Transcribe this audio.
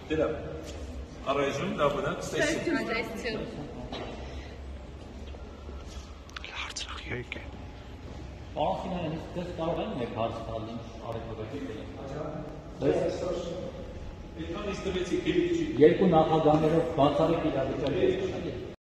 Դրա առայժմ դա բնակ ստեսություն։ Հարցրախ եկեք։ Պարոն Սիմոնյան, դες կարող են մեկ հարց տալ ինչ արևոդակի։ Այդքան իսկ տվեցի քիչ։ Երկու նախագահներով բացառիկ իրավիճակի